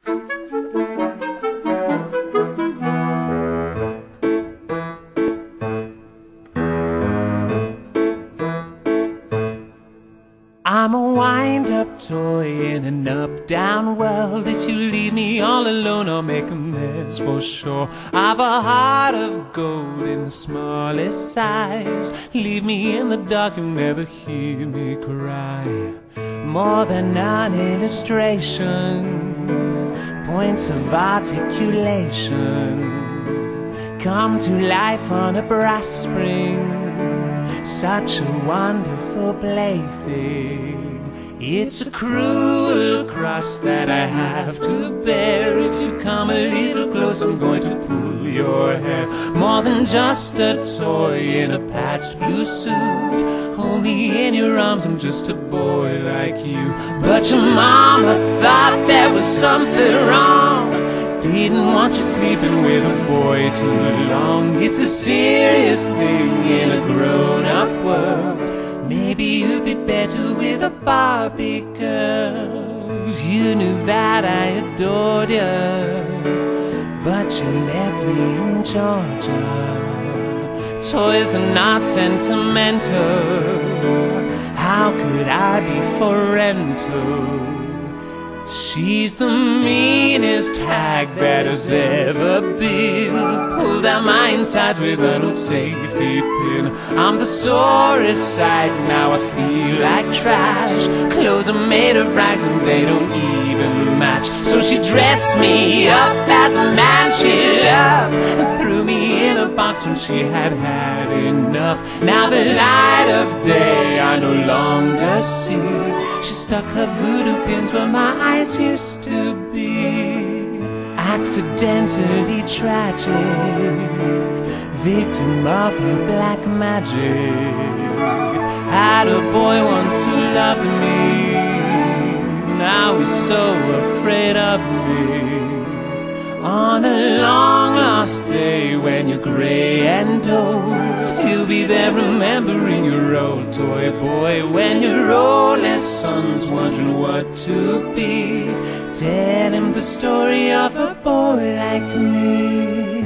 I'm a wind-up toy in an up-down world. If you leave me all alone, I'll make a mess for sure. I've a heart of gold in the smallest size. Leave me in the dark, you'll never hear me cry. More than an illustration, points of articulation come to life on a brass spring. Such a wonderful plaything. It's a cruel cross that I have to bear. If you come a little close, I'm going to pull your hair. More than just a toy in a patched blue suit. Hold me in your arms, I'm just a boy like you. But your mama thought there was something wrong. Didn't want you sleeping with a boy too long. It's a serious thing in a grown-up world. Maybe you'd be better with a Barbie girl. You knew that I adored you, but you left me in Georgia. Toys are not sentimental. How could I be for rental? She's the meanest hag that has ever been. Pulled out my insides with an old safety pin. I'm the sorest sight, now I feel like trash. Clothes are made of rags and they don't even match. So she dressed me up as the man she loved and threw me in a box when she had had enough. Now the light of day I no longer see. She stuck her voodoo pins where my eyes used to be. Accidentally tragic, victim of her black magic. Had a boy once who loved me, now he's so afraid of me. On a long lost day when you're grey and old, you'll be there remembering your old toy boy. When your oldest son's wondering what to be, tell him the story of a boy like me.